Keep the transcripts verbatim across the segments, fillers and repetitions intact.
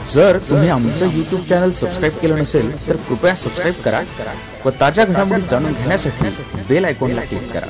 जर तुम्ही आमचं यूट्यूब चॅनल सबस्क्राइब केलं नसेल तर कृपया सबस्क्राइब करा व ताज्या घडामोडी जाणून घेण्यासाठी बेल आयकॉनला क्लिक करा।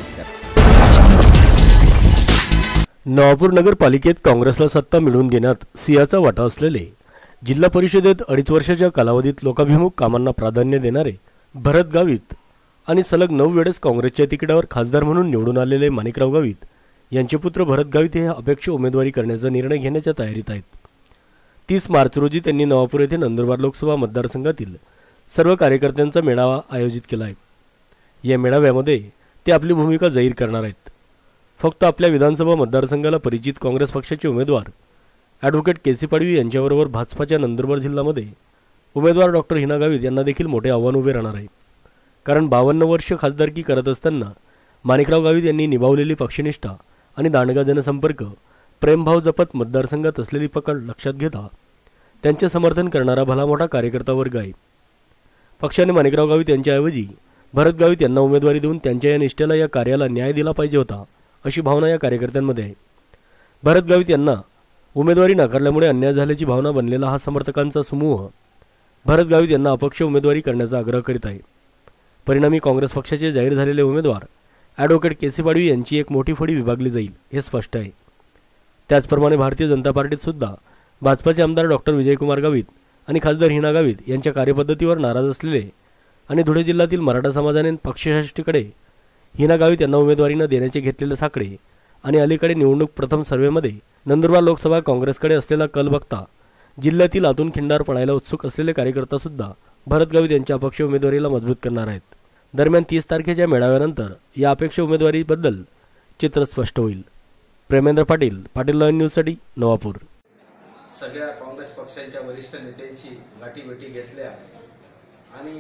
नवापूर नगरपालिकेत काँग्रेसला सत्ता मिळवून देण्यात सिंहाचा वाटा असलेले जिल्हा परिषदेत अडीच वर्षाच्या कालावधीत लोकाभिमुख कामांना प्राधान्य देणारे भरत गावित आणि सलग नऊ वेळेस काँग्रेसच्या तिकिटावर खासदार म्हणून निवडून आलेले माणिकराव गावित यांचे पुत्र भरत गावित हे अपेक्ष उमेदवारी करण्याचा निर्णय घेण्याच्या तयारीत आहेत। तीस मार्च रोजी त्यांनी नवापूर येथे नंदुरबार लोकसभा मतदारसंघातील सर्व कार्यकर्त्यांचा मेळावा आयोजित केला आहे। या मेळाव्यामध्ये ते आपली भूमिका जाहीर करणार आहेत। फक्त आपल्या विधानसभा मतदारसंघाला परिचित काँग्रेस पक्षाचे उमेदवार ॲडव्होकेट के सी पाडवी यांच्याबरोबर भाजपाच्या नंदुरबार जिल्ह्यामध्ये उमेदवार डॉक्टर हिना गावित यांना देखील मोठे आव्हान उभे राहणार आहे। कारण बावन्न वर्ष खासदारकी करत असताना माणिकराव गावित यांनी निभावलेली पक्षनिष्ठा आणि दांडगा जनसंपर्क प्रेमभाव जपत मतदारसंघात असलेली पकड लक्षात घेता त्यांचे समर्थन करणारा भला मोठा कार्यकर्ता वर्ग आहे। पक्षाने माणिकराव गावित यांच्याऐवजी भरत गावित यांना उमेदवारी देऊन त्यांच्या या निष्ठेला या कार्याला न्याय दिला पाहिजे होता अशी भावना या कार्यकर्त्यांमध्ये आहे। भरत गावित यांना उमेदवारी नाकारल्यामुळे अन्याय झाल्याची भावना बनलेला हा समर्थकांचा समूह भरत गावित यांना अपक्ष उमेदवारी करण्याचा आग्रह करीत आहे। परिणामी काँग्रेस पक्षाचे जाहीर झालेले उमेदवार ॲडव्होकेट के सी पाडवी यांची एक मोठी फळी विभागली जाईल हे स्पष्ट आहे। त्याचप्रमाणे भारतीय जनता पार्टीत सुद्धा भाजपाचे आमदार डॉक्टर विजयकुमार गावित आणि खासदार हिना गावित यांच्या कार्यपद्धतीवर नाराज असलेले आणि धुळे जिल्ह्यातील मराठा समाजाने पक्षश्रेष्ठीकडे हिना गावित यांना उमेदवारी न देण्याचे घेतलेले साकडे आणि अलीकडे निवडणूक प्रथम सर्व्हेमध्ये नंदुरबार लोकसभा काँग्रेसकडे असलेला कल बघता जिल्ह्यातील आतून खिंडार पळायला उत्सुक असलेले कार्यकर्ता सुद्धा भरत गावित यांच्या अपक्ष उमेदवारीला मजबूत करणार आहेत। दरम्यान तीस तारखेच्या मेळाव्यानंतर या अपेक्ष उमेदवारीबद्दल चित्र स्पष्ट होईल। प्रेमेंद्र पाटील, पाटील लाईव्ह न्यूजसाठी नवापूर। सगळ्या काँग्रेस पक्षांच्या वरिष्ठ नेत्यांची गाठीभेटी घेतल्या आणि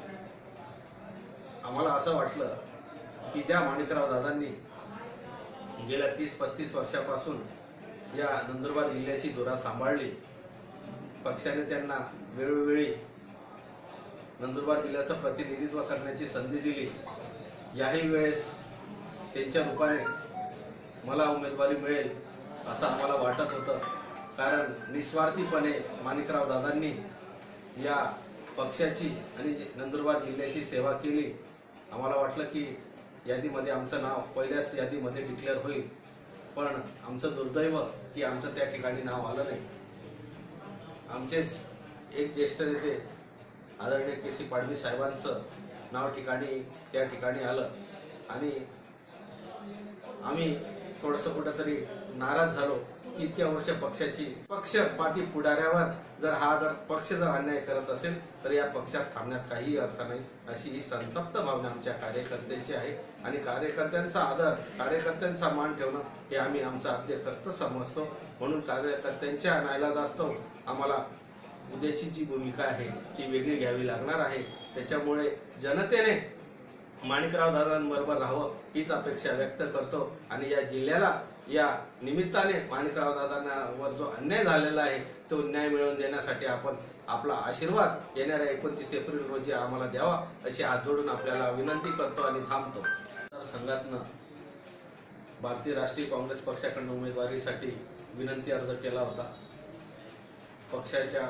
आम्हाला असं वाटलं की ज्या माणिकराव दादांनी गेल्या तीस पस्तीस वर्षापासून या नंदुरबार जिल्ह्याची धुरा सांभाळली, पक्षाने त्यांना वेळोवेळी नंदुरबार जिल्ह्याचं प्रतिनिधित्व करण्याची संधी दिली। याही वेळेस त्यांच्या रूपाने मला उमेदवारी मिळेल असं आम्हाला वाटत होतं, कारण निस्वार्थीपणे माणिकराव दादांनी या पक्षाची आणि नंदुरबार जिल्ह्याची सेवा केली। आम्हाला वाटलं की यादीमध्ये आमचं नाव पहिल्याच यादीमध्ये डिक्लेअर होईल, पण आमचं दुर्दैव की आमचं त्या ठिकाणी नाव आलं नाही। आमचेच एक ज्येष्ठ नेते आदरणीय के सी पाडवी साहेबांचं नाव ठिकाणी त्या ठिकाणी आलं आणि आम्ही थोडंसं कुठंतरी नाराज झालो की इतक्या वर्ष पक्षाची पक्षपाती पुढाऱ्यावर जर हा जर पक्ष जर अन्याय करत असेल तर या पक्षात थांबण्यात काही अर्थ नाही, अशी ही संतप्त भावना आमच्या कार्यकर्त्यांची आहे। आणि कार्यकर्त्यांचा आदर, कार्यकर्त्यांचा मान ठेवणं हे आम्ही आमचं आद्य कर्तव्य समजतो। म्हणून कार्यकर्त्यांच्या नाईलाजास्तव आम्हाला उद्याची जी भूमिका आहे ती वेगळी घ्यावी लागणार आहे। त्याच्यामुळे जनतेने माणिकराव दादांबरोबर राहावं हीच अपेक्षा व्यक्त करतो आणि या जिल्ह्याला या निमित्ताने माणिकराव दादांवर जो अन्याय झालेला आहे तो न्याय मिळवून देण्यासाठी आपण आपला आशीर्वाद येणाऱ्या एकोणतीस एप्रिल रोजी आम्हाला द्यावा अशी हात जोडून आपल्याला विनंती करतो आणि थांबतो। संघातनं भारतीय राष्ट्रीय काँग्रेस पक्षाकडून उमेदवारीसाठी विनंती अर्ज केला होता। पक्षाच्या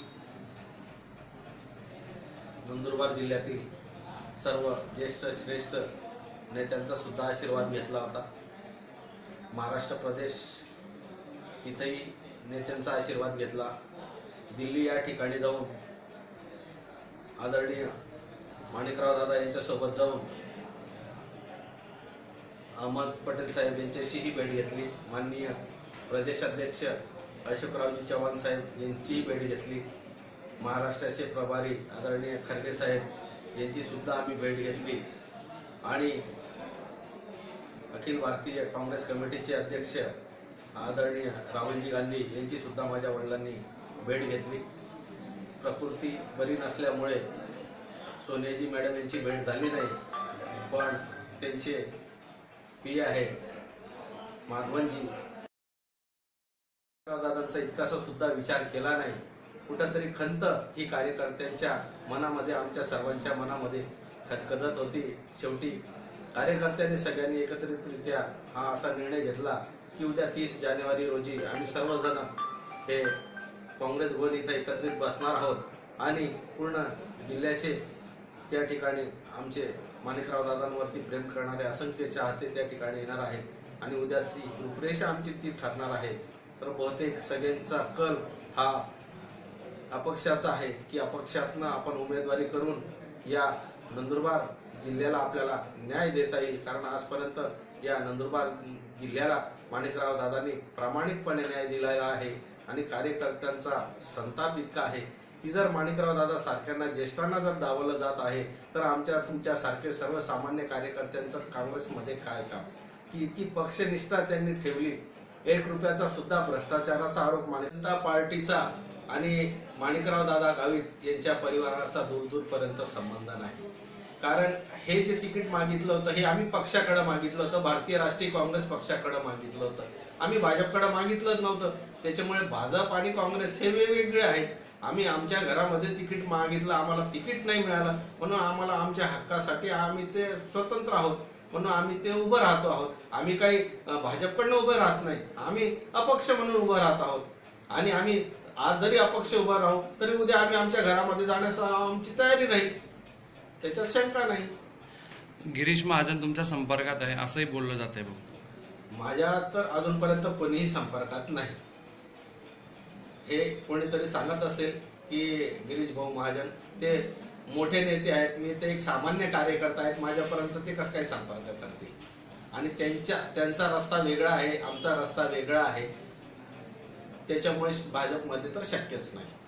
नंदुरबार जिल्ह्यातील सर्व ज्येष्ठ श्रेष्ठ नेत्यांचा सुद्धा आशीर्वाद घेतला होता। महाराष्ट्र प्रदेश तिथेही नेत्यांचा आशीर्वाद घेतला। दिल्ली या ठिकाणी जाऊन आदरणीय माणिकराव दादा यांच्यासोबत जाऊन अहमद पटेल साहेब यांच्याशीही भेट घेतली। माननीय प्रदेशाध्यक्ष अशोकरावजी चव्हाण साहेब यांचीही भेट घेतली। महाराष्ट्राचे प्रभारी आदरणीय खरगे साहेब यांची सुद्धा आम्ही भेट घेतली आणि अखिल भारतीय काँग्रेस कमिटीचे अध्यक्ष आदरणीय राहुलजी गांधी यांची सुद्धा माझ्या वडिलांनी भेट घेतली। प्रकृती बरी नसल्यामुळे सोनियाजी मॅडम यांची भेट झाली नाही, पण त्यांचे पी आहे माधवनजी दादांचा इतकासा सुद्धा विचार केला नाही। कुठंतरी खंत ही कार्यकर्त्यांच्या मनामध्ये, आमच्या सर्वांच्या मनामध्ये खदखदत होती। शेवटी कार्यकर्त्यांनी सगळ्यांनी एकत्रितरित्या हा असा निर्णय घेतला की उद्या तीस जानेवारी रोजी आम्ही सर्वजण हे काँग्रेस भवन इथं एकत्रित बसणार आहोत आणि पूर्ण जिल्ह्याचे त्या ठिकाणी आमचे माणिकराव दादांवरती प्रेम करणारे असंख्य चाहते त्या ठिकाणी येणार आहेत आणि उद्याची रूपरेषा आमची ती ठरणार आहे. तर बहुतेक सगळ्यांचा कल हा अपक्षाचा आहे की अपक्षातनं आपण उमेदवारी करून या नंदुरबार जिल्ह्याला आपल्याला न्याय देता येईल. कारण आजपर्यंत या नंदुरबार जिल्ह्याला माणिकराव दादांनी प्रामाणिकपणे न्याय दिलेला आहे आणि कार्यकर्त्यांचा संताप इतका आहे की जर माणिकराव दादा सारख्यांना ज्येष्ठांना जर डावलं जात आहे तर आमच्या तुमच्या सारखे सर्वसामान्य कार्यकर्त्यांचं काँग्रेसमध्ये काय काम की इतकी पक्षनिष्ठा त्यांनी ठेवली. एक रुपयाचा सुद्धा भ्रष्टाचाराचा आरोप जनता पार्टीचा आणि माणिकराव दादा गावित यांच्या परिवाराचा दूर दूरपर्यंत संबंध नाही. कारण हे जे तिकीट मागितलं होतं हे आम्ही पक्षाकडे मागितलं होतं, भारतीय राष्ट्रीय काँग्रेस पक्षाकडे मागितलं होतं, आम्ही भाजपकडे मागितलंच नव्हतं. त्याच्यामुळे भाजप आणि काँग्रेस हे वेगवेगळे आहेत. आम्ही आमच्या घरामध्ये तिकीट मागितलं, आम्हाला तिकीट नाही मिळालं म्हणून आम्हाला आमच्या हक्कासाठी आम्ही ते स्वतंत्र आहोत म्हणून आम्ही ते उभं राहतो आहोत. आम्ही काही भाजपकडनं उभं राहत नाही, आम्ही अपक्ष म्हणून उभं राहत आहोत. आणि आम्ही आज जरी अपक्ष उभं राहू तरी उद्या आम्ही आमच्या घरामध्ये जाण्यास आमची तयारी राहील, त्याच्यात शंका नाही. गिरीश महाजन तुमच्या संपर्कात आहे असंही बोललं जात आहे. माझ्या तर अजूनपर्यंत कोणीही संपर्कात नाही. हे कोणीतरी सांगत असेल की गिरीश भाऊ महाजन ते मोठे नेते आहेत, मी ते एक सामान्य कार्यकर्ता आहेत, माझ्यापर्यंत ते कसं काय संपर्क करतील. आणि त्यांच्या त्यांचा रस्ता वेगळा आहे, आमचा रस्ता वेगळा आहे, त्याच्यामुळे भाजपमध्ये तर शक्यच नाही.